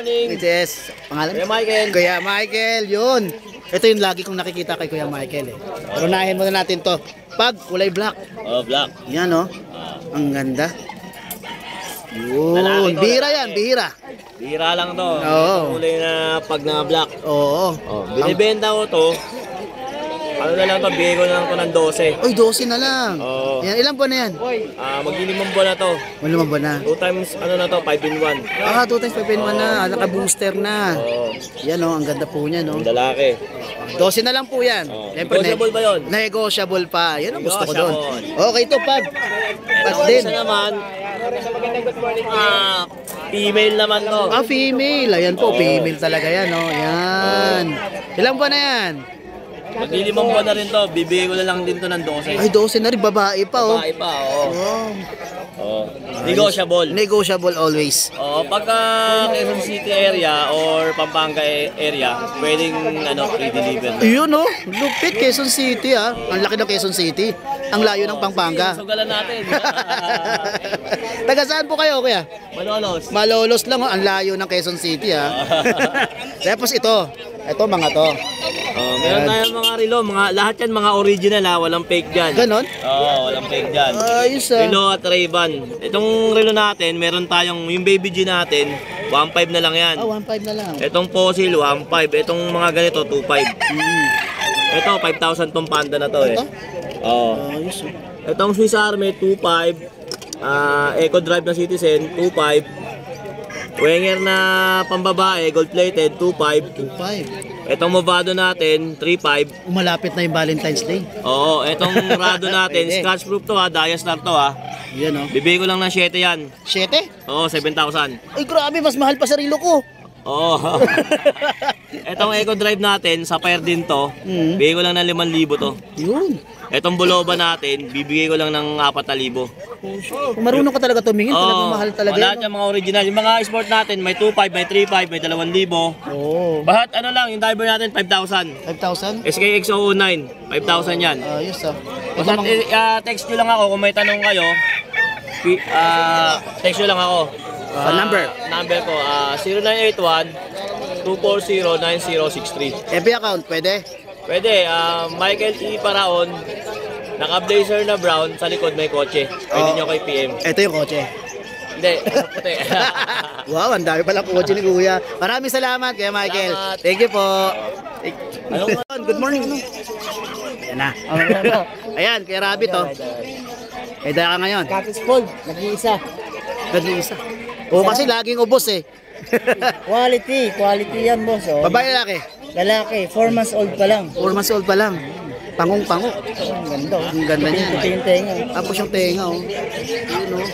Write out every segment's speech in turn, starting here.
morning. Yes. Pangalan? Kuya Michael. Kuya Michael, yun. Ito yung lagi kong nakikita kay Kuya Michael eh. Pero unahin muna natin to. Pag kulay black. Oh, black. Yan oh. Ang ganda. Lalaki Yun. to, Bihira lalaki. yan, bihira. Bira lang to. Oo. Kulay na pag na black. Oo. Oh, binibenta ko to. Ano na lang to, bigay ko na lang to ng 12. Uy, 12 na lang. Oo. Yan, ilan po na yan? Magdilimang buwan na to. Malamang ba na? 2 times, ano na to, 5 in 1. 2 times 5 in 1 na. Naka-booster na. Oo. Yan oh, ang ganda po niya no. Ang lalaki. 12 na lang po yan. Oo. Siyempre, Negotiable ba yun? Negotiable pa. Yan ang gusto ko doon. Negotiable. Okay to, Pag. Pag Ito din. isa naman, female naman to. Female. Ayan po, Oo. female talaga yan, no? Yan. Ilang ba na yan? Magdilimang buwan na rin to, bibigay ko na lang din to ng 12. Ay, 12 na rin. Babae pa, oh. Babae pa, oo. Oh. Oh. Negotiable. Negotiable always. Oo, pagka Quezon City area or Pampanga area, pwedeng free delivery. Yun, oh. Lupit, Quezon City, ah. Ang laki ng Quezon City. Ang layo ng Pampanga. Sugalan natin. Taga saan po kayo, kuya? Malolos. Malolos lang, oh. Ang layo ng Quezon City, ah. Tapos ito. Ito, mga to. Oh, meron tayong mga relo, lahat yan mga original ha, walang fake dyan. Ganon? Oo, walang fake dyan. Ayos, ah. Relo at Ray-Ban. Itong relo natin, meron tayong, yung baby G natin, 1.5 na lang yan. 1.5 na lang. Itong fossil, 1.5. Itong mga ganito, 2.5. Ito, 5,000 tong panda na to eh. Ito? Oo. Ayos, oh. Itong Swiss Army, 2.5. Eco Drive na Citizen, 2.5. Wenger na pambabae, gold plated, 2.5. 2.5. Itong Movado natin, 3.5. Malapit na yung Valentine's Day. Oo, itong Rado natin, Pwede. scratch proof to ha, Diastar to ha. Yan, oh. Bibigay ko lang ng 7 yan. 7? Oo, 7,000. Ay, grabe. Mas mahal pa sa relo ko. Oo. Itong Eco Drive natin, sa pair din to, bibigay ko lang ng 5,000 to. Yun. Itong Buloba natin, bibigay ko lang ng 4,000. Kung marunong ka talaga tumingin, talagang mahal talaga lahat yan. yung mga original. Yung mga sport natin, may 2.5, may 3.5, may 2,000. Oo. Bahat ano lang, yung diver natin, 5,000. 5,000? SKX009, 5,000 yan. Ayos, ah. Basta text nyo lang ako kung may tanong kayo. Text nyo lang ako. Number ko, 0981-240-9063. FB account, pwede? Pwede, Michael E. Paraon, naka-blazer na brown, sa likod may kotse. Pwede nyo kay PM. Ito yung kotse. Hindi, puti. Wow, ang dami pala kotse ni Kuya. Maraming salamat, Kuya Michael. Salamat. Thank you po. Ano? Good morning. Ayan na. Ayan, Kuya Rabbit, oh. May dala ka ngayon. Cactus Fold, nag-iisa. Nag-iisa. Oo, kasi laging ubos eh. Quality yan boss. Oh. Babae lalaki. Lalaki, 4 months old pa lang. 4 months old pa lang. Pangong-pango. Ang ganda. Oh. Ang ganda niya. Puti yung tenga. Tapos yung tenga, oh. Yun, oh.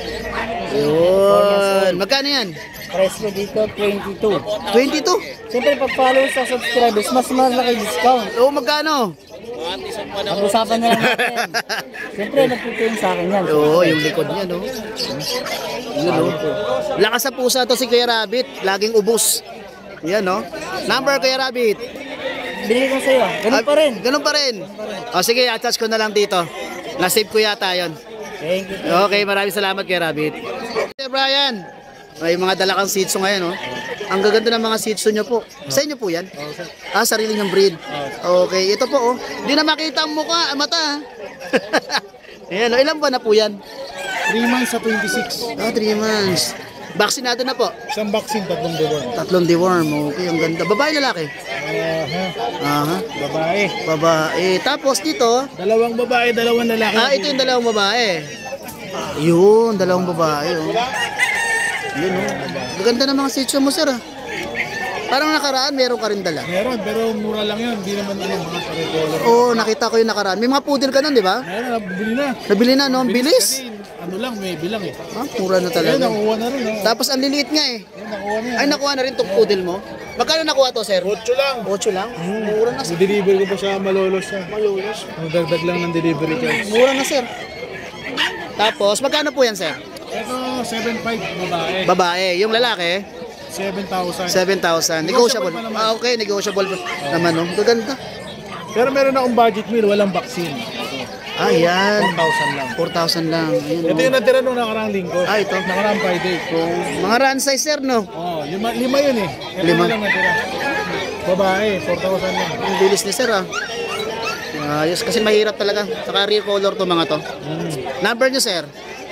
Yun. Magkano yan? Price ko dito, 22. 22. Siyempre, pag follow sa subscribers, mas malaki discount. Oo, magkano? Pag-usapan na lang natin. Siyempre, nagtutuyin sa akin yan. Oo, yung likod niya, no? Yun, no? Lakas sa pusa to si Kuya Rabbit. Laging ubos. Yan, no? Number, Kuya Rabbit. Bili ko sa'yo. Ganun pa rin. Ganun pa rin. O, sige, attach ko na lang dito. Nasave ko yata yun. Thank you. Okay, maraming salamat Kuya Rabbit. Kuya Brian, may mga dala kang Shih Tzu ngayon, no? Ang gaganda ng mga Shih Tzu nyo po. Sa inyo po yan? Sarili nyong breed. Okay, ito po, oh. Hindi na makita ang mukha, mata. Ayan, oh. Ilan ba na po yan? 3 months sa 26. 3 months. Vaksinado na po? Isang vaccine, 3 deworm. 3 deworm. Okay, ang ganda. Babae, lalaki? Aha. Babae. Babae. Tapos dito? 2 babae, 2 lalaki. Ito yung 2 babae. Yun, 2 babae. Oh. Yun, oh. Maganda ng mga Shih Tzu mo, sir. Ah. Parang nakaraan, meron ka rin dala. Meron, pero mura lang yun. Hindi naman mga pare-color. Oo, nakita ko yung nakaraan. May mga poodle ka nun, di ba? Meron, nabili na. Nabili na, no? Ang bilis. Kasi, ano lang, may bilang eh. Mura na talaga. Ayun, nakuha na rin. Tapos ang liliit nga eh. Ayun, nakuha na. Ay, nakuha na rin itong poodle mo. Magkano nakuha to, sir? 8 lang. 8 lang? Mura na, sir. I-deliver ko pa sa Malolos siya. Malolos. Ang dagdag lang ng delivery charge. Mura na, sir. Tapos, magkano po yan, sir? Ito, 7.5 babae. Babae. Yung lalaki? 7,000. 7,000. Negotiable. Okay, negotiable naman, no? Gaganda. Pero meron akong budget meal, walang vaccine. Ayan. 4,000 lang. 4,000 lang. Ayan, Ito yung natira nung nakarang linggo. ito. Nakarang Friday. Mga run size, sir, no? Oh, lima yun eh. Ito Lima. lang natira. Babae, 4,000 lang. Ang bilis ni sir, ah. Ayos, kasi mahirap talaga. Saka rear color to mga to. Number nyo, sir?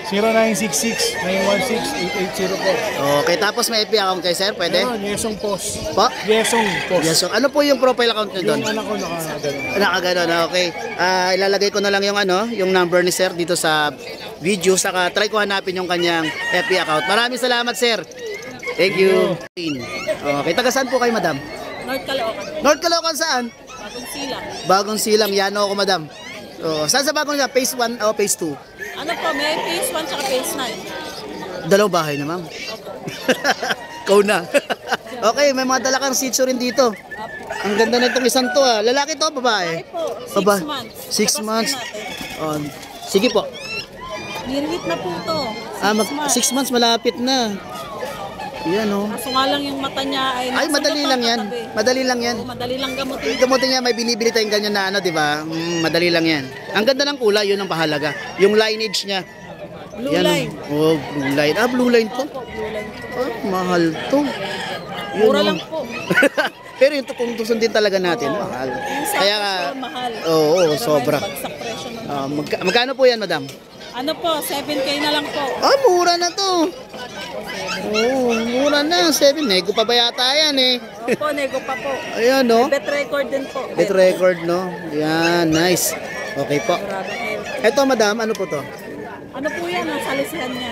0966-916-8804. Okay, tapos may FB account kay sir, pwede? Ayun, Yesong Post. Po? Yesong Post. Yes, so ano po yung profile account nyo doon? Yung anak ko nakagano. Nakaganon, okay. Ilalagay ko na lang yung yung number ni sir dito sa video, saka try ko hanapin yung kanyang FB account. Maraming salamat, sir. Thank you. Okay, taga saan po kayo, madam? North Caloocan, North Caloocan saan? Bagong Silang. Bagong Silang, Yano ako, madam. Saan sa Bagong Silang? Phase 1 o Phase 2? Ano po, may phase 1 tsaka phase 9. Dalawang bahay na, ma'am. Ikaw na. Okay, may mga dalakang shih tzu rin dito. Ang ganda na itong isang to, ah. Lalaki to, babae? Ay po, 6 Baba- months. 6 Labas po months. natin. Sige po. Nirehit na po to. 6 months malapit na. Yan, oh. Kaso nga lang yung mata niya ay Ay, madali lang yan. Madali lang yan. Madali lang gamutin. Gamutin niya, may binibili tayong ganyan na ano, di ba? Madali lang yan. Ang ganda ng kulay, yun ang pahalaga. Yung lineage niya. Blue Yan, line. oh, blue line. Blue line to. Opo, blue line po. Ah, mahal to. Yun, Mura oh. lang po. Pero yung kung susundin talaga natin, mahal. Yung sa Kaya presyo, mahal. oo, Pero sobra. may bagsak presyo nun. Magkano po yan, madam? Ano po, 7K na lang po. Mura na to. Oo, mura na. 7, nego pa ba yata yan eh. Opo, nego pa po. Ayan, no? Bet record din po. Bet record, no? Yan, nice. Okay po. Maraming health. Eto, madam, ano po to? Ano po yan? Ang salisihan yan.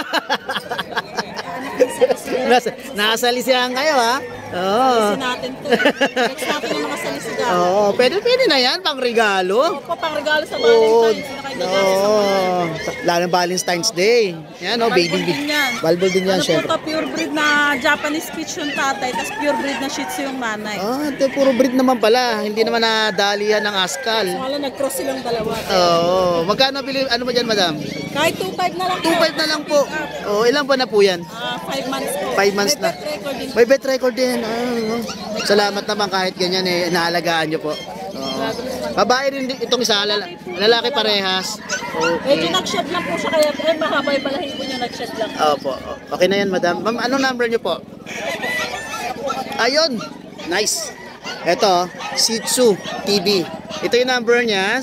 Nasalisihan kayo, ha? Oo. Salisin natin to. Next natin yung mga salisigan. Oo, pwede na yan, pang regalo. Opo, pang regalo sa Oo. Valentine's. Sino kayo nagagawa sa Valentine's? Lalo ng Valentine's Day. Yan, no? Baby. Balbol din yan. Balbol din yan, Ano po syempre. to, pure breed na Japanese Spitz yung tatay, tapos pure breed na Shih Tzu yung nanay. Ito puro breed naman pala. Hindi naman nadalihan ng askal. Wala, nag-cross silang dalawa. Oo. Magkano bili? Ano ba dyan, madam? Kahit 2.5 na lang po. 2.5 na lang po. Ilan ba na po yan? 5 months po. 5 months na. May bet record din. May bet record din. Salamat naman kahit ganyan inaalagaan nyo po. Babae rin itong isa, lalaki parehas. Medyo nag-shed lang po siya, kaya mahaba yung balahibo niya, nag-shed lang. Opo. Okay na yan, madam. Ma'am, anong number nyo po? Ayun. Nice. Ito, Shih Tzu TV. Ito yung number niya,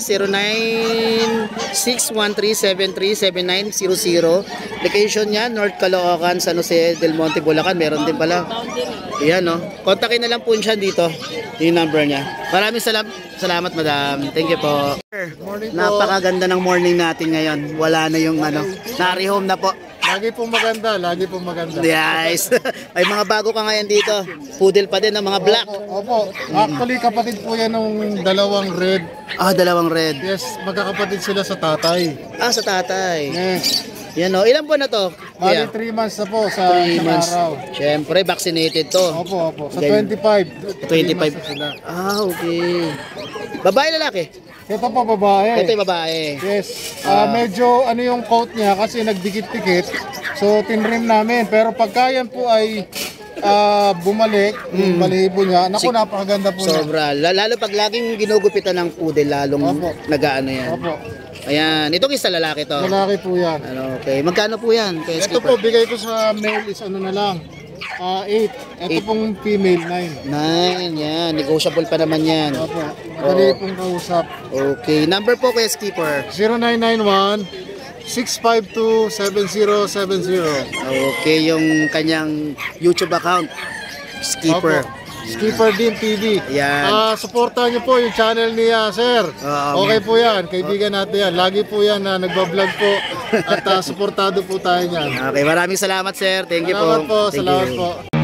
0961373790. Location niya, North Caloocan, San Jose del Monte, Bulacan. Meron din pala. Boundary. Ayan, no. Kontakin na lang po siya dito. Yung number niya. Maraming salamat, madam. Thank you po. Napakaganda ng morning natin ngayon. Wala na yung nari-home na po. Lagi pong maganda, lagi pong maganda. Yes. May mga bago ka ngayon dito. Poodle pa din ng mga black. Opo. Actually, kapatid po yan nung dalawang red. Dalawang red. Yes, magkakapatid sila sa tatay. Sa tatay. Yes. Yan, no. Ilan po na to? Bali, Kuya? 3 months na po sa 3 isang months. araw. Siyempre, vaccinated to. Opo, opo. Sa Ganyan. 25. 25. 3 months na sila. Okay. Babae, lalaki? Ito po, babae. Ito yung babae. Yes. Medyo ano yung coat niya kasi nagdikit-dikit. So, tinrim namin. Pero pagka yan po ay bumalik, yung balahibo niya, naku, napakaganda po niya. Sobra. Lalo pag laging ginugupitan ng poodle, lalong Opo. nagaano yan. Opo. Ayan. Itong isa lalaki to. Lalaki po yan. Okay. Magkano po yan? Kaya Ito po, bigay ko sa male is ano na lang. 8. Ito pong female, 9. 9. Yan. Negotiable pa naman yan. Opo. Madali pong kausap. Okay. Number po, Kuya Skipper. 0991-652-7070. Okay. Yung kanyang YouTube account. Skipper. Opo. Skipper din TV. Yan. Supportahan niyo po yung channel ni Sir. Okay po yan. Kaibigan natin yan. Lagi po yan na nagbablog po. At supportado po tayo niyan. Okay. Maraming salamat, sir. Thank you po. Salamat po. Thank Salamat you. po.